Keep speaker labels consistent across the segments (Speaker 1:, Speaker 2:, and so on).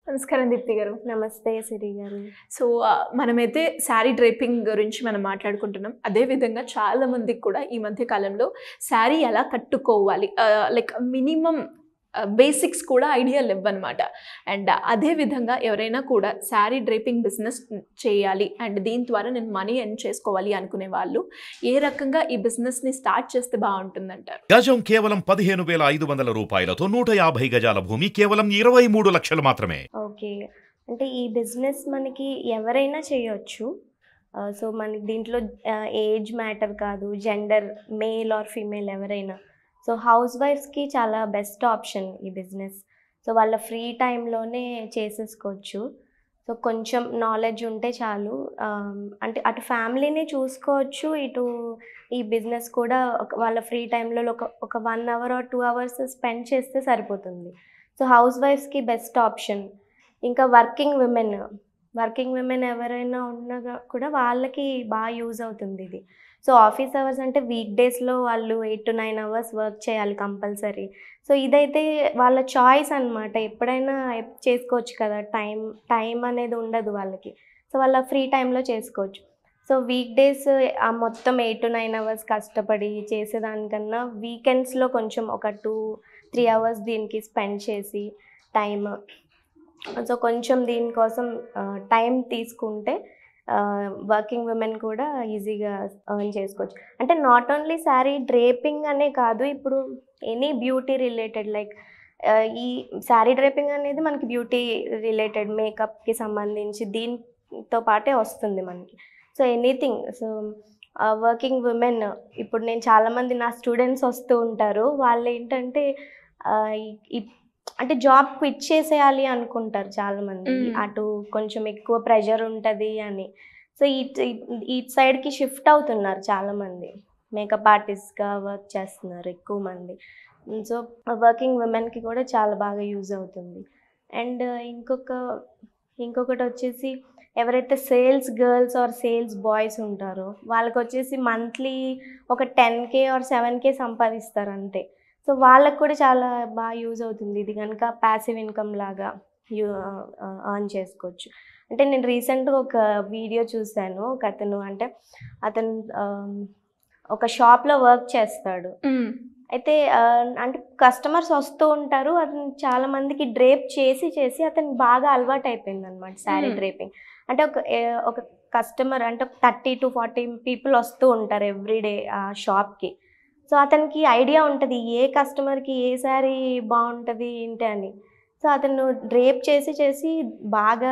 Speaker 1: నమస్కారం దీప్తి గారు.
Speaker 2: నమస్తే సిరి గారు.
Speaker 1: సో, మనమైతే శారీ డ్రేపింగ్ గురించి మనం మాట్లాడుకుంటున్నాం. అదే విధంగా చాలా మందికి కూడా ఈ మధ్య కాలంలో శారీ ఎలా కట్టుకోవాలి, లైక్ మినిమమ్ బేసిక్స్ కూడా ఐడియా లేవన్నమాట. అండ్ అదే విధంగా ఎవరైనా కూడా శారీ డ్రేపింగ్ బిజినెస్ చేయాలి అండ్ దీని ద్వారా నేను మనీ ఎర్న్ చేసుకోవాలి అనుకునే వాళ్ళు ఏ రకంగా ఈ బిజినెస్ని స్టార్ట్ చేస్తే బాగుంటుందంటారు?
Speaker 3: గజం కేవలం 15,500 రూపాయలతో 150 గజాల భూమి కేవలం 23 లక్షలు మాత్రమే.
Speaker 2: ఓకే. అంటే ఈ బిజినెస్ మనకి ఎవరైనా చేయొచ్చు. సో మనకి దీంట్లో ఏజ్ మ్యాటర్ కాదు, జెండర్ మేల్ ఆర్ ఫీమేల్ ఎవరైనా. సో హౌస్ వైఫ్స్కి చాలా బెస్ట్ ఆప్షన్ ఈ బిజినెస్. సో వాళ్ళ ఫ్రీ టైంలోనే చేసేసుకోవచ్చు. సో కొంచెం నాలెడ్జ్ ఉంటే చాలు. అంటే అటు ఫ్యామిలీని చూసుకోవచ్చు, ఇటు ఈ బిజినెస్ కూడా వాళ్ళ ఫ్రీ టైంలో ఒక 1 అవర్ ఆర్ 2 అవర్స్ స్పెండ్ చేస్తే సరిపోతుంది. సో హౌస్ వైఫ్స్కి బెస్ట్ ఆప్షన్. ఇంకా వర్కింగ్ విమెన్ ఎవరైనా ఉన్నా కూడా వాళ్ళకి బాగా యూజ్ అవుతుంది ఇది. సో ఆఫీస్ అవర్స్ అంటే వీక్ డేస్లో వాళ్ళు 8 to 9 అవర్స్ వర్క్ చేయాలి కంపల్సరీ. సో ఇదైతే వాళ్ళ చాయిస్ అనమాట. ఎప్పుడైనా చేసుకోవచ్చు కదా, టైం అనేది ఉండదు వాళ్ళకి. సో వాళ్ళ ఫ్రీ టైంలో చేసుకోవచ్చు. సో వీక్ డేస్ మొత్తం 8 to 9 అవర్స్ కష్టపడి చేసేదానికన్నా వీకెండ్స్లో కొంచెం ఒక 2-3 అవర్స్ దీనికి స్పెండ్ చేసి టైమ్, సో కొంచెం దీనికోసం టైం తీసుకుంటే వర్కింగ్ విమెన్ కూడా ఈజీగా ఎర్న్ చేసుకోవచ్చు. అంటే నాట్ ఓన్లీ శారీ డ్రేపింగ్ అనే కాదు, ఇప్పుడు ఎనీ బ్యూటీ రిలేటెడ్ లైక్ ఈ శారీ డ్రేపింగ్ అనేది మనకి బ్యూటీ రిలేటెడ్ మేకప్కి సంబంధించి దీంతో పాటే వస్తుంది మనకి. So anything. So working women, ఇప్పుడు నేను చాలామంది నా స్టూడెంట్స్ వస్తూ ఉంటారు. వాళ్ళు ఏంటంటే అంటే జాబ్ క్విట్ చేసేయాలి అనుకుంటారు చాలామంది. అటు కొంచెం ఎక్కువ ప్రెషర్ ఉంటుంది అని. సో ఈ సైడ్కి షిఫ్ట్ అవుతున్నారు చాలామంది. మేకప్ ఆర్టిస్ట్గా వర్క్ చేస్తున్నారు ఎక్కువ మంది. సో వర్కింగ్ విమెన్కి కూడా చాలా బాగా యూజ్ అవుతుంది. అండ్ ఇంకొకటి వచ్చేసి ఎవరైతే sales girls or sales boys ఉంటారో వాళ్ళకి వచ్చేసి మంత్లీ ఒక 10K ఆర్ 7K సంపాదిస్తారు అంతే. సో వాళ్ళకు కూడా చాలా బాగా యూజ్ అవుతుంది ఇది కనుక ప్యాసివ్ ఇన్కమ్ లాగా ఎర్న్ చేసుకోవచ్చు. అంటే నేను రీసెంట్గా ఒక వీడియో చూశాను. అతను ఒక షాప్లో వర్క్ చేస్తాడు. అయితే అంటే కస్టమర్స్ వస్తూ ఉంటారు. అతను చాలా మందికి డ్రేప్ చేసి అతనికి బాగా అలవాటు అయిపోయింది అనమాట శారీ డ్రేపింగ్. అంటే ఒక కస్టమర్ అంటే 30 to 40 పీపుల్ వస్తూ ఉంటారు ఎవ్రీడే ఆ షాప్కి. సో అతనికి ఐడియా ఉంటుంది ఏ కస్టమర్కి ఏ శారీ బాగుంటుంది ఏంటి అని. సో అతను డ్రేప్ చేసి బాగా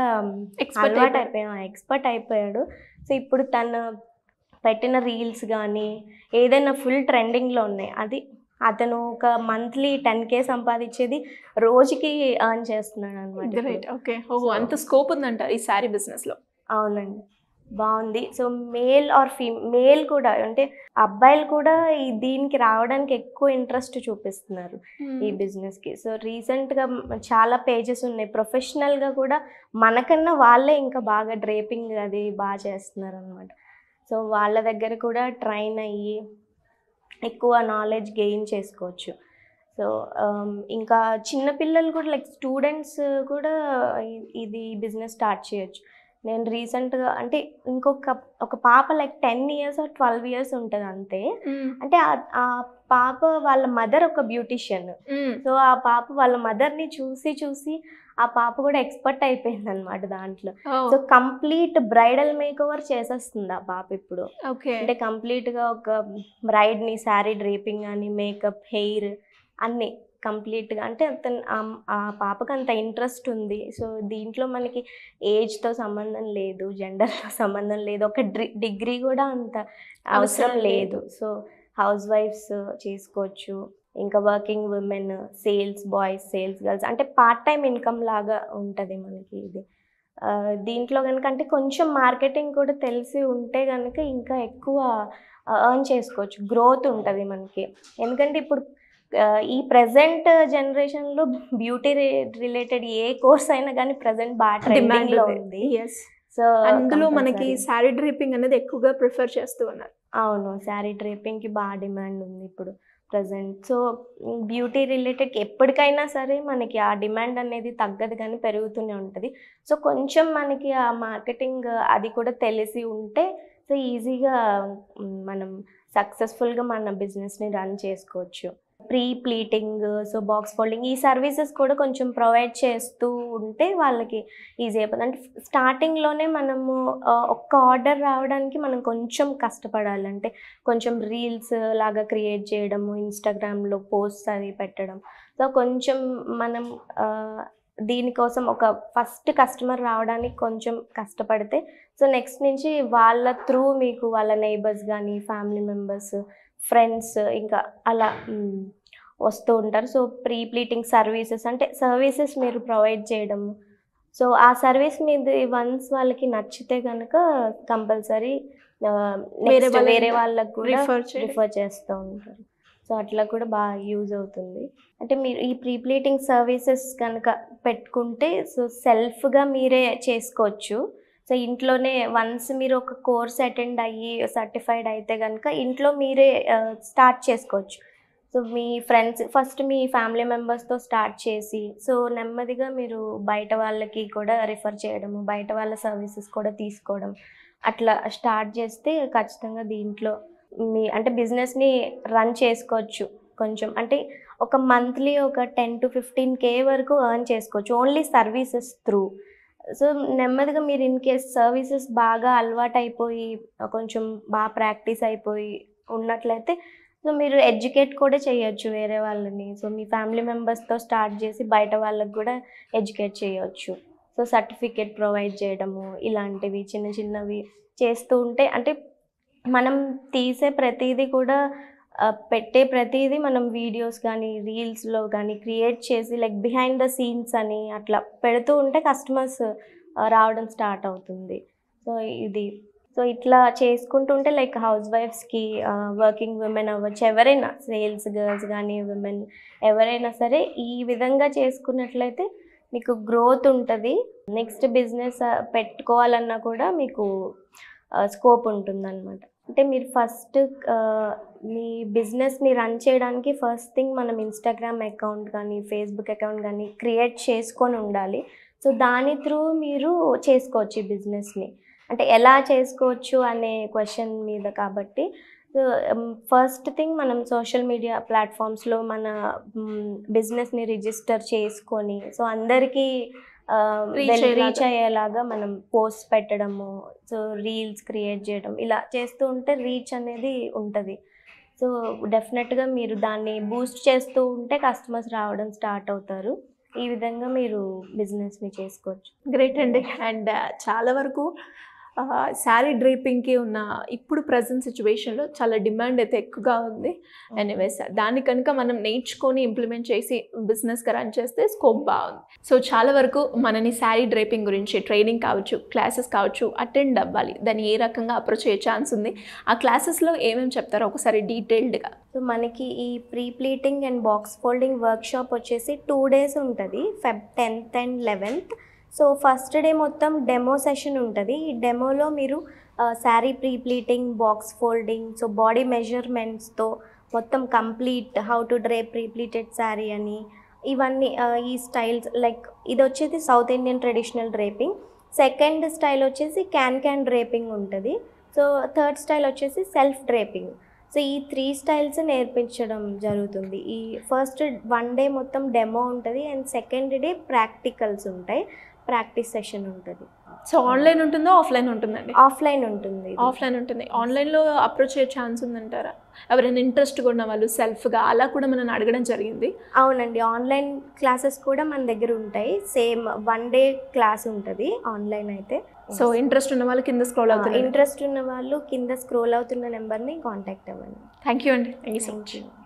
Speaker 2: ఎక్స్పర్ట్ అయిపోయాడు. సో ఇప్పుడు తను పెట్టిన రీల్స్ కానీ ఏదైనా ఫుల్ ట్రెండింగ్లో ఉన్నాయి. అది అతను ఒక మంత్లీ 10K సంపాదించేది రోజుకి ఎర్న్ చేస్తున్నాడు అనమాట.
Speaker 1: ఓకే. అంత స్కోప్ ఉందంట ఈ శారీ బిజినెస్లో.
Speaker 2: అవునండి, బాగుంది. సో మేల్ కూడా అంటే అబ్బాయిలు కూడా దీనికి రావడానికి ఎక్కువ ఇంట్రెస్ట్ చూపిస్తున్నారు ఈ బిజినెస్కి. సో రీసెంట్గా చాలా పేజెస్ ఉన్నాయి ప్రొఫెషనల్గా కూడా, మనకన్నా వాళ్ళే ఇంకా బాగా డ్రేపింగ్ అది బాగా చేస్తున్నారు అనమాట. సో వాళ్ళ దగ్గర కూడా ట్రైన్ అయ్యి ఎక్కువ నాలెడ్జ్ గెయిన్ చేసుకోవచ్చు. సో ఇంకా చిన్నపిల్లలు కూడా లైక్ స్టూడెంట్స్ కూడా ఇది బిజినెస్ స్టార్ట్ చేయొచ్చు. నేను రీసెంట్గా అంటే ఒక పాప లైక్ 10 years or 12 years ఉంటుంది అంతే. అంటే ఆ పాప వాళ్ళ మదర్ ఒక బ్యూటిషియన్. సో ఆ పాప వాళ్ళ మదర్ని చూసి ఆ పాప కూడా ఎక్స్పర్ట్ అయిపోయింది అనమాట దాంట్లో. సో కంప్లీట్ బ్రైడల్ మేకోవర్ చేసేస్తుంది ఆ పాప ఇప్పుడు. అంటే కంప్లీట్గా ఒక బ్రైడ్ని శారీ డ్రేపింగ్ అని మేకప్ హెయిర్ అన్నీ కంప్లీట్గా. అంటే ఆ పాపకు అంత ఇంట్రెస్ట్ ఉంది. సో దీంట్లో మనకి ఏజ్తో సంబంధం లేదు, జెండర్తో సంబంధం లేదు, ఒక డిగ్రీ కూడా అంత అవసరం లేదు. సో హౌస్ వైఫ్స్ చేసుకోవచ్చు. ఇంకా working women, sales boys, sales girls అంటే పార్ట్ టైం ఇన్కమ్ లాగా ఉంటుంది మనకి ఇది. దీంట్లో కనుక అంటే కొంచెం మార్కెటింగ్ కూడా తెలిసి ఉంటే కనుక ఇంకా ఎక్కువ ఎర్న్ చేసుకోవచ్చు, గ్రోత్ ఉంటుంది మనకి. ఎందుకంటే ఇప్పుడు ఈ ప్రజెంట్ జనరేషన్లో బ్యూటీ రిలేటెడ్ ఏ కోర్స్ అయినా కానీ ప్రజెంట్ బాగా ట్రెండింగ్లో ఉంది.
Speaker 1: సో అందులో మనకి శారీ డ్రేపింగ్ అనేది ఎక్కువగా ప్రిఫర్ చేస్తూ ఉన్నారు.
Speaker 2: అవును, శారీ డ్రేపింగ్కి బాగా డిమాండ్ ఉంది ఇప్పుడు. ప్రజెంట్. సో బ్యూటీ రిలేటెడ్ ఎప్పటికైనా సరే మనకి ఆ డిమాండ్ అనేది తగ్గదు కానీ పెరుగుతూనే ఉంటుంది. సో కొంచెం మనకి ఆ మార్కెటింగ్ అది కూడా తెలిసి ఉంటే సో ఈజీగా మనం సక్సెస్ఫుల్గా మన బిజినెస్ని రన్ చేసుకోవచ్చు. Pre pleating, so box folding ఈ సర్వీసెస్ కూడా కొంచెం ప్రొవైడ్ చేస్తూ ఉంటే వాళ్ళకి ఈజీ అయిపోతుంది. అంటే స్టార్టింగ్లోనే మనము ఒక్క ఆర్డర్ రావడానికి మనం కొంచెం కష్టపడాలి. అంటే కొంచెం రీల్స్ లాగా క్రియేట్ చేయడము, ఇన్స్టాగ్రామ్లో పోస్ట్ అది పెట్టడం. సో కొంచెం మనం దీనికోసం ఒక ఫస్ట్ కస్టమర్ రావడానికి కొంచెం కష్టపడితే సో నెక్స్ట్ నుంచి వాళ్ళ త్రూ మీకు వాళ్ళ నైబర్స్ కానీ ఫ్యామిలీ మెంబర్స్ ఫ్రెండ్స్ ఇంకా అలా వస్తూ ఉంటారు. సో ప్రీ ప్లీటింగ్ సర్వీసెస్ అంటే సర్వీసెస్ మీరు ప్రొవైడ్ చేయడము. సో ఆ సర్వీస్ మీద వన్స్ వాళ్ళకి నచ్చితే కనుక కంపల్సరీ వేరే వాళ్ళకు కూడా రిఫర్ చేస్తూ ఉంటారు. సో అట్లా కూడా బాగా యూజ్ అవుతుంది. అంటే మీరు ఈ ప్రీ ప్లీటింగ్ సర్వీసెస్ కనుక పెట్టుకుంటే సో సెల్ఫ్గా మీరే చేసుకోవచ్చు. సో ఇంట్లోనే వన్స్ మీరు ఒక కోర్స్ అటెండ్ అయ్యి సర్టిఫైడ్ అయితే కనుక ఇంట్లో మీరే స్టార్ట్ చేసుకోవచ్చు. సో మీ ఫ్రెండ్స్ ఫస్ట్ మీ ఫ్యామిలీ మెంబర్స్తో స్టార్ట్ చేసి సో నెమ్మదిగా మీరు బయట వాళ్ళకి కూడా రిఫర్ చేయడము, బయట వాళ్ళ సర్వీసెస్ కూడా తీసుకోవడం అట్లా స్టార్ట్ చేస్తే ఖచ్చితంగా దీంట్లో మీ అంటే బిజినెస్ని రన్ చేసుకోవచ్చు. కొంచెం అంటే ఒక మంత్లీ ఒక 10 to 15K వరకు ఎర్న్ చేసుకోవచ్చు ఓన్లీ సర్వీసెస్ త్రూ. సో నెమ్మదిగా మీరు ఇన్ కేస్ సర్వీసెస్ బాగా అలవాటు అయిపోయి కొంచెం బాగా ప్రాక్టీస్ అయిపోయి ఉన్నట్లయితే సో మీరు ఎడ్యుకేట్ కూడా చేయొచ్చు వేరే వాళ్ళని. సో మీ ఫ్యామిలీ మెంబర్స్తో స్టార్ట్ చేసి బయట వాళ్ళకి కూడా ఎడ్యుకేట్ చేయొచ్చు. సో సర్టిఫికేట్ ప్రొవైడ్ చేయడము ఇలాంటివి చిన్న చిన్నవి చేస్తూ ఉంటే అంటే మనం తీసే ప్రతిదీ కూడా పెట్టే ప్రతిదీ మనం వీడియోస్ కానీ రీల్స్లో కానీ క్రియేట్ చేసి లైక్ బిహైండ్ ద సీన్స్ అని అట్లా పెడుతూ ఉంటే కస్టమర్స్ రావడం స్టార్ట్ అవుతుంది. సో ఇది సో ఇట్లా చేసుకుంటుంటే లైక్ హౌస్ వైఫ్స్కి వర్కింగ్ విమెన్ అవ్వచ్చు, ఎవరైనా సేల్స్ గర్ల్స్ కానీ విమెన్ ఎవరైనా సరే ఈ విధంగా చేసుకున్నట్లయితే మీకు గ్రోత్ ఉంటుంది. నెక్స్ట్ బిజినెస్ పెట్టుకోవాలన్నా కూడా మీకు స్కోప్ ఉంటుందన్నమాట. అంటే మీరు ఫస్ట్ మీ బిజినెస్ని రన్ చేయడానికి ఫస్ట్ థింగ్ మనం ఇన్స్టాగ్రామ్ అకౌంట్ కానీ ఫేస్బుక్ అకౌంట్ కానీ క్రియేట్ చేసుకొని ఉండాలి. సో దాని త్రూ మీరు చేసుకోవచ్చు ఈ బిజినెస్ని. అంటే ఎలా చేసుకోవచ్చు అనే క్వశ్చన్ మీద కాబట్టి సో ఫస్ట్ థింగ్ మనం సోషల్ మీడియా ప్లాట్ఫామ్స్లో మన బిజినెస్ని రిజిస్టర్ చేసుకొని సో అందరికీ రీచ్ అయ్యేలాగా మనం పోస్ట్ పెట్టడము, సో రీల్స్ క్రియేట్ చేయడం ఇలా చేస్తూ ఉంటే రీచ్ అనేది ఉంటుంది. సో డెఫినెట్గా మీరు దాన్ని బూస్ట్ చేస్తూ ఉంటే కస్టమర్స్ రావడం స్టార్ట్ అవుతారు. ఈ విధంగా మీరు బిజినెస్ని చేసుకోవచ్చు.
Speaker 1: గ్రేట్ అండి. అండ్ చాలా వరకు శారీ డ్రేపింగ్కి ఉన్న ఇప్పుడు ప్రజెంట్ సిచ్యువేషన్లో చాలా డిమాండ్ అయితే ఎక్కువగా ఉంది. ఎనీవేస్ దాన్ని కనుక మనం నేర్చుకొని ఇంప్లిమెంట్ చేసి బిజినెస్గా రన్ చేస్తే స్కోప్ బాగుంది. సో చాలా వరకు మనని శారీ డ్రేపింగ్ గురించి ట్రైనింగ్ కావచ్చు, క్లాసెస్ కావచ్చు అటెండ్ అవ్వాలి. దాన్ని ఏ రకంగా అప్రోచ్ అయ్యే ఛాన్స్ ఉంది, ఆ క్లాసెస్లో ఏమేమి చెప్తారో ఒకసారి డీటెయిల్డ్గా.
Speaker 2: సో మనకి ఈ pre pleating and box folding workshop వచ్చేసి 2 days ఉంటుంది, Feb 10th and 11th. So first day మొత్తం డెమో సెషన్ ఉంటుంది. ఈ డెమోలో మీరు sari pre pleating, box folding, so body మెజర్మెంట్స్తో మొత్తం complete how to drape pre pleated sari అని ఇవన్నీ ఈ స్టైల్స్ లైక్ ఇది వచ్చేసి south Indian traditional draping. Second style వచ్చేసి క్యాన్ డ్రేపింగ్ ఉంటుంది. సో థర్డ్ స్టైల్ వచ్చేసి సెల్ఫ్ డ్రేపింగ్. సో ఈ 3 స్టైల్స్ నేర్పించడం జరుగుతుంది. ఈ ఫస్ట్ 1 day మొత్తం డెమో ఉంటుంది అండ్ సెకండ్ డే ప్రాక్టికల్స్ ఉంటాయి, ప్రాక్టీస్ సెషన్ ఉంటుంది.
Speaker 1: సో ఆన్లైన్ ఉంటుందో ఆఫ్లైన్ ఉంటుందండి?
Speaker 2: ఆఫ్లైన్ ఉంటుంది.
Speaker 1: ఆఫ్లైన్ ఉంటుంది. ఆన్లైన్లో అప్రోచ్ అయ్యే ఛాన్స్ ఉందంటారా? ఎవరైనా ఇంట్రెస్ట్గా ఉన్న వాళ్ళు సెల్ఫ్గా అలా కూడా మనం అడగడం జరిగింది.
Speaker 2: అవునండి, ఆన్లైన్ క్లాసెస్ కూడా మన దగ్గర ఉంటాయి. సేమ్ 1 day క్లాస్ ఉంటుంది ఆన్లైన్ అయితే.
Speaker 1: సో ఇంట్రెస్ట్ ఉన్న వాళ్ళు కింద స్క్రోల్ అవుతుంది.
Speaker 2: ఇంట్రెస్ట్ ఉన్న వాళ్ళు కింద స్క్రోల్ అవుతున్న నెంబర్ని కాంటాక్ట్ అవ్వండి.
Speaker 1: థ్యాంక్ యూ అండి. Thank you so much.